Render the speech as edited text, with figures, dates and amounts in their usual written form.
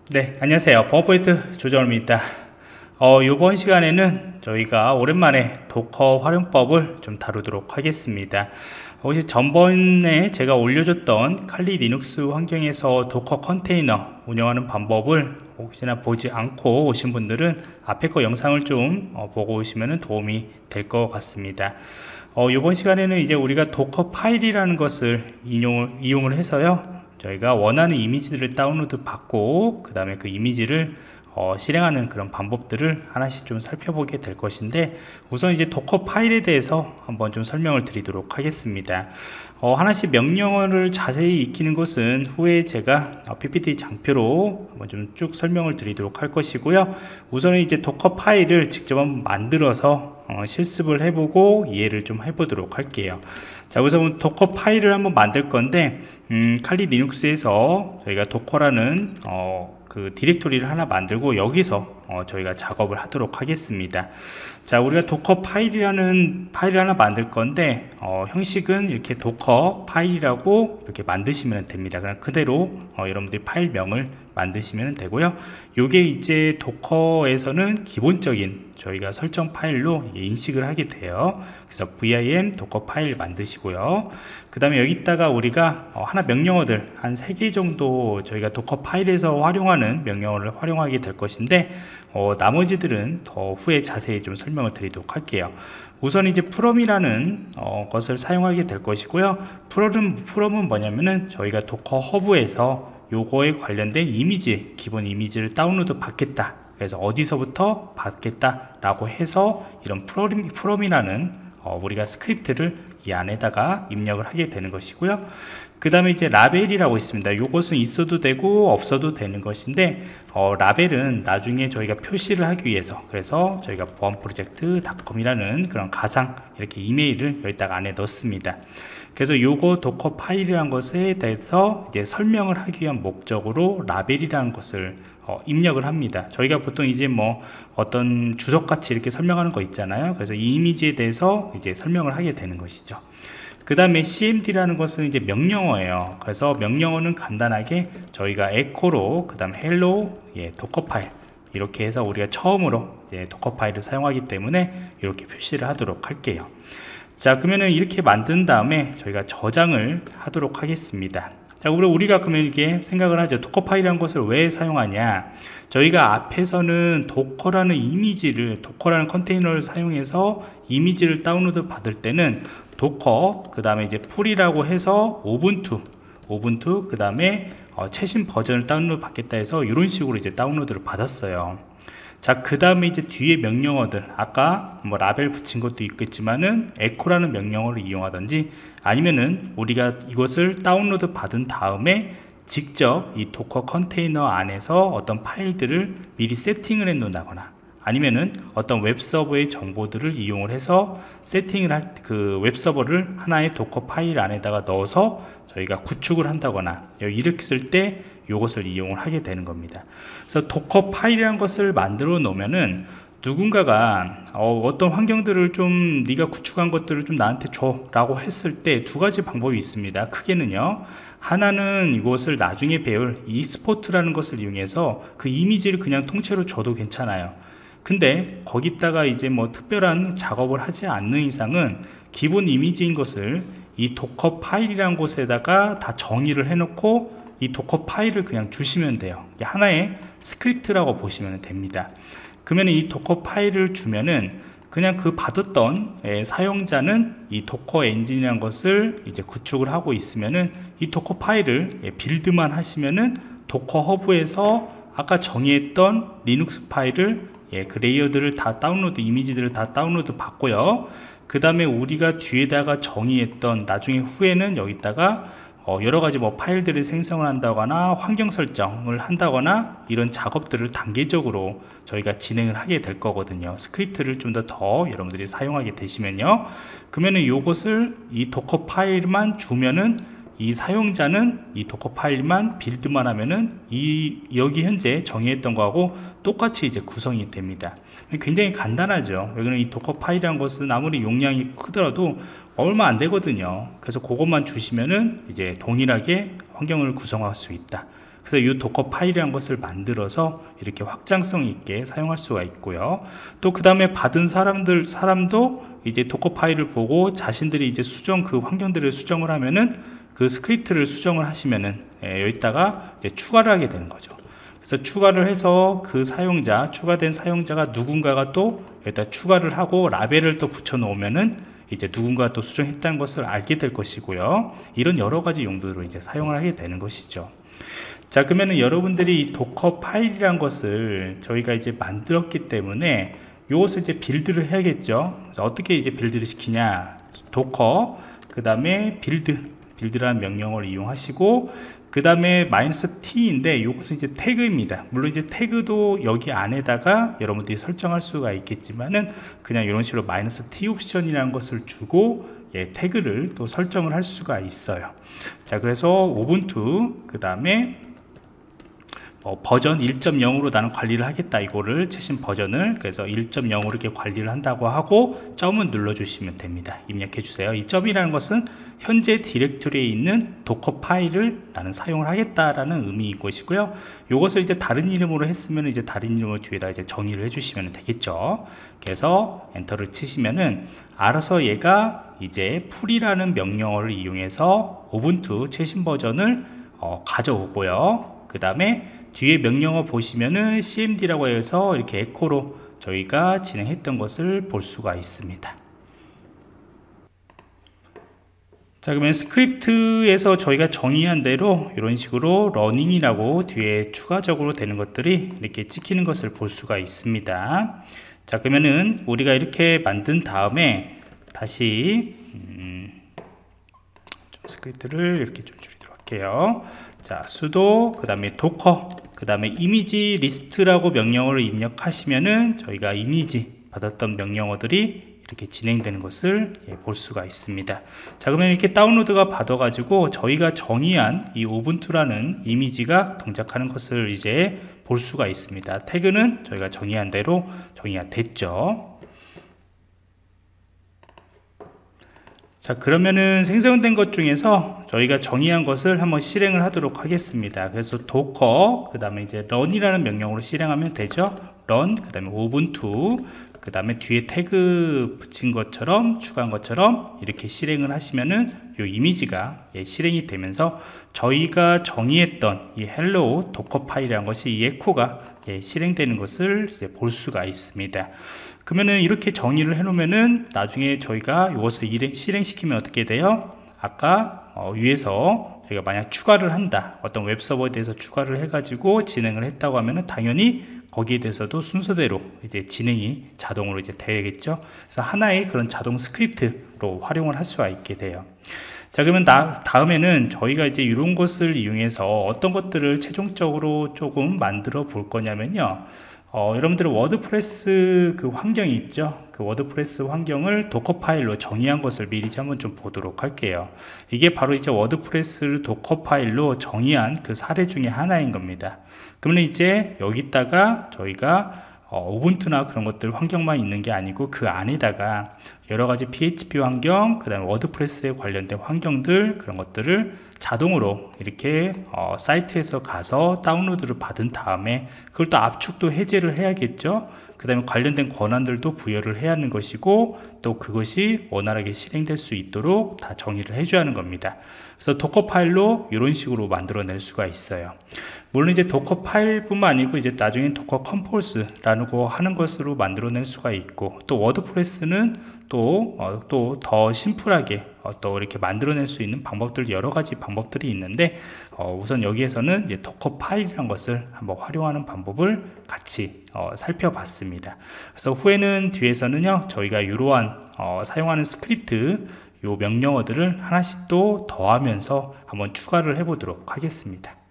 네, 안녕하세요. 버퍼포인트 조정호입니다. 이번 시간에는 저희가 오랜만에 도커 활용법을 좀 다루도록 하겠습니다. 혹시 전번에 제가 올려줬던 칼리 리눅스 환경에서 도커 컨테이너 운영하는 방법을 혹시나 보지 않고 오신 분들은 앞에 거 영상을 좀 보고 오시면 도움이 될 것 같습니다. 이번 시간에는 이제 우리가 도커 파일이라는 것을 이용을 해서요, 저희가 원하는 이미지들을 다운로드 받고 그 다음에 그 이미지를 실행하는 그런 방법들을 하나씩 좀 살펴보게 될 것인데, 우선 이제 도커 파일에 대해서 한번 좀 설명을 드리도록 하겠습니다. 하나씩 명령어를 자세히 익히는 것은 후에 제가 PPT 장표로 한번 좀 쭉 설명을 드리도록 할 것이고요. 우선은 이제 도커 파일을 직접 한번 만들어서 실습을 해보고 이해를 좀 해보도록 할게요. 자, 우선 도커 파일을 한번 만들 건데, 칼리 리눅스에서 저희가 도커라는 그 디렉토리를 하나 만들고 여기서 저희가 작업을 하도록 하겠습니다. 자, 우리가 도커 파일이라는 파일을 하나 만들 건데, 형식은 이렇게 도커 파일이라고 이렇게 만드시면 됩니다. 그냥 그대로 여러분들이 파일명을 만드시면 되고요. 요게 이제 도커에서는 기본적인 저희가 설정 파일로 인식을 하게 돼요. 그래서 vim 도커 파일 만드시고요. 그 다음에 여기다가 우리가 하나 명령어들 한 3개 정도 저희가 도커 파일에서 활용하는 명령어를 활용하게 될 것인데, 나머지들은 더 후에 자세히 좀 설명을 드리도록 할게요. 우선 이제 from이라는 것을 사용하게 될 것이고요. from은 뭐냐면은 저희가 도커 허브에서 요거에 관련된 이미지, 기본 이미지를 다운로드 받겠다, 그래서 어디서부터 받겠다 라고 해서 이런 from이라는 우리가 스크립트를 이 안에다가 입력을 하게 되는 것이고요. 그 다음에 이제 라벨이라고 있습니다. 요것은 있어도 되고 없어도 되는 것인데, 라벨은 나중에 저희가 표시를 하기 위해서, 그래서 저희가 보안프로젝트.com이라는 그런 가상 이렇게 이메일을 여기다가 안에 넣습니다. 그래서 요거 도커 파일이라는 것에 대해서 이제 설명을 하기 위한 목적으로 라벨이라는 것을 입력을 합니다. 저희가 보통 이제 뭐 어떤 주석같이 이렇게 설명하는 거 있잖아요. 그래서 이 이미지에 대해서 이제 설명을 하게 되는 것이죠. 그 다음에 cmd라는 것은 이제 명령어예요. 그래서 명령어는 간단하게 저희가 echo로, 그 다음 hello, 도커 파일, 이렇게 해서 우리가 처음으로 이제 도커 파일을 사용하기 때문에 이렇게 표시를 하도록 할게요. 자, 그러면은 이렇게 만든 다음에 저희가 저장을 하도록 하겠습니다. 자, 우리가 그러면 이렇게 생각을 하죠. 도커 파일이라는 것을 왜 사용하냐? 저희가 앞에서는 도커라는 이미지를, 도커라는 컨테이너를 사용해서 이미지를 다운로드 받을 때는 도커, 그 다음에 이제 풀이라고 해서 오분투, 그 다음에 최신 버전을 다운로드 받겠다 해서 이런 식으로 이제 다운로드를 받았어요. 자, 그 다음에 이제 뒤에 명령어들, 아까 뭐 라벨 붙인 것도 있겠지만은 echo라는 명령어를 이용하든지, 아니면은 우리가 이것을 다운로드 받은 다음에 직접 이 도커 컨테이너 안에서 어떤 파일들을 미리 세팅을 해 놓는다거나, 아니면은 어떤 웹서버의 정보들을 이용을 해서 세팅을 할 그 웹서버를 하나의 도커 파일 안에다가 넣어서 저희가 구축을 한다거나, 이렇게 쓸 때 이것을 이용을 하게 되는 겁니다. 그래서 도커 파일이라는 것을 만들어 놓으면은 누군가가 어떤 환경들을 좀 네가 구축한 것들을 좀 나한테 줘 라고 했을 때 두 가지 방법이 있습니다. 크게는요, 하나는 이것을 나중에 배울 e스포트라는 것을 이용해서 그 이미지를 그냥 통째로 줘도 괜찮아요. 근데 거기다가 이제 뭐 특별한 작업을 하지 않는 이상은 기본 이미지인 것을 이 도커 파일이라는 곳에다가 다 정의를 해놓고 이 도커 파일을 그냥 주시면 돼요. 이게 하나의 스크립트라고 보시면 됩니다. 그러면 이 도커 파일을 주면은 그냥 그 받았던 사용자는 이 도커 엔진이라는 것을 이제 구축을 하고 있으면은 이 도커 파일을 빌드만 하시면은 도커 허브에서 아까 정의했던 리눅스 파일을 그 레이어들을 다 다운로드, 이미지들을 다 다운로드 받고요. 그 다음에 우리가 뒤에다가 정의했던, 나중에 후에는 여기다가 여러가지 뭐 파일들을 생성을 한다거나 환경 설정을 한다거나 이런 작업들을 단계적으로 저희가 진행을 하게 될 거거든요. 스크립트를 좀 더 여러분들이 사용하게 되시면요, 그러면은 이것을 이 도커 파일만 주면은 이 사용자는 이 도커 파일만 빌드만 하면은 여기 현재 정의했던 거하고 똑같이 이제 구성이 됩니다. 굉장히 간단하죠. 왜냐면 이 도커 파일이라는 것은 아무리 용량이 크더라도 얼마 안 되거든요. 그래서 그것만 주시면은 이제 동일하게 환경을 구성할 수 있다. 그래서 이 도커 파일이라는 것을 만들어서 이렇게 확장성 있게 사용할 수가 있고요. 또 그 다음에 받은 사람도 이제 도커 파일을 보고 자신들이 이제 그 환경들을 수정을 하면은 그 스크립트를 수정을 하시면은 여기다가 이제 추가를 하게 되는 거죠. 그래서 추가를 해서 그 추가된 사용자가 누군가가 또 여기다 추가를 하고 라벨을 또 붙여 놓으면은 이제 누군가 또 수정했다는 것을 알게 될 것이고요. 이런 여러 가지 용도로 이제 사용을 하게 되는 것이죠. 자, 그러면은 여러분들이 이 도커 파일이란 것을 저희가 이제 만들었기 때문에 이것을 이제 빌드를 해야겠죠. 어떻게 이제 빌드를 시키냐? 도커, 그 다음에 빌드라는 명령어를 이용하시고, 그 다음에 -t인데 이것은 이제 태그입니다. 물론 이제 태그도 여기 안에다가 여러분들이 설정할 수가 있겠지만은 그냥 이런 식으로 -t 옵션이라는 것을 주고 태그를 또 설정을 할 수가 있어요. 자, 그래서 우분투 그 다음에 버전 1.0으로 나는 관리를 하겠다, 이거를 최신 버전을. 그래서 1.0으로 이렇게 관리를 한다고 하고 점을 눌러 주시면 됩니다. 입력해 주세요. 이 점이라는 것은 현재 디렉토리에 있는 도커 파일을 나는 사용을 하겠다라는 의미인 것이고요. 이것을 이제 다른 이름으로 했으면 이제 다른 이름을 뒤에다 이제 정의를 해 주시면 되겠죠. 그래서 엔터를 치시면은 알아서 얘가 이제 풀이라는 명령어를 이용해서 우분투 최신 버전을 가져오고요. 그 다음에 뒤에 명령어 보시면은 cmd라고 해서 이렇게 에코로 저희가 진행했던 것을 볼 수가 있습니다. 자, 그러면 스크립트에서 저희가 정의한 대로 이런 식으로 러닝이라고 뒤에 추가적으로 되는 것들이 이렇게 찍히는 것을 볼 수가 있습니다. 자, 그러면은 우리가 이렇게 만든 다음에 다시 좀 스크립트를 이렇게 좀 줄이도록 할게요. 자, sudo 그 다음에 docker 그 다음에 이미지 리스트라고 명령어를 입력하시면은 저희가 이미지 받았던 명령어들이 이렇게 진행되는 것을 볼 수가 있습니다. 자, 그러면 이렇게 다운로드가 받아 가지고 저희가 정의한 이 우분투라는 이미지가 동작하는 것을 이제 볼 수가 있습니다. 태그는 저희가 정의한 대로 정의가 됐죠. 자, 그러면은 생성된 것 중에서 저희가 정의한 것을 한번 실행을 하도록 하겠습니다. 그래서 docker 그 다음에 이제 run이라는 명령으로 실행하면 되죠. run 그 다음에 우분투 그 다음에 뒤에 태그 붙인 것처럼 추가한 것처럼 이렇게 실행을 하시면은 이 이미지가 실행이 되면서 저희가 정의했던 이 hello docker 파일이라는 것이 이 에코가 실행되는 것을 이제 볼 수가 있습니다. 그러면은 이렇게 정의를 해 놓으면은 나중에 저희가 이것을 실행시키면 어떻게 돼요? 아까 위에서 저희가 만약 추가를 한다, 어떤 웹서버에 대해서 추가를 해 가지고 진행을 했다고 하면은 당연히 거기에 대해서도 순서대로 이제 진행이 자동으로 이제 되겠죠. 그래서 하나의 그런 자동 스크립트로 활용을 할 수가 있게 돼요. 자, 그러면 다음에는 저희가 이제 이런 것을 이용해서 어떤 것들을 최종적으로 조금 만들어 볼 거냐면요. 여러분들 워드프레스 그 환경이 있죠. 그 워드프레스 환경을 도커 파일로 정의한 것을 미리 한번 좀 보도록 할게요. 이게 바로 이제 워드프레스를 도커 파일로 정의한 그 사례 중에 하나인 겁니다. 그러면 이제 여기다가 저희가 우분투나 그런 것들 환경만 있는 게 아니고 그 안에다가 여러 가지 PHP 환경, 그 다음에 워드프레스에 관련된 환경들, 그런 것들을 자동으로 이렇게 사이트에서 가서 다운로드를 받은 다음에 그걸 또 압축도 해제를 해야겠죠. 그 다음에 관련된 권한들도 부여를 해야 하는 것이고, 또 그것이 원활하게 실행될 수 있도록 다 정의를 해줘야 하는 겁니다. 그래서 도커 파일로 이런 식으로 만들어낼 수가 있어요. 물론 이제 도커 파일뿐만 아니고 이제 나중에 도커 컴포즈라는 거 하는 것으로 만들어낼 수가 있고, 또 워드프레스는 또 더 심플하게 또 이렇게 만들어낼 수 있는 방법들, 여러 가지 방법들이 있는데 우선 여기에서는 이제 도커 파일이라는 것을 한번 활용하는 방법을 같이 살펴봤습니다. 그래서 후에는 뒤에서는요, 저희가 이러한 사용하는 스크립트 요 명령어들을 하나씩 또 더하면서 한번 추가를 해 보도록 하겠습니다.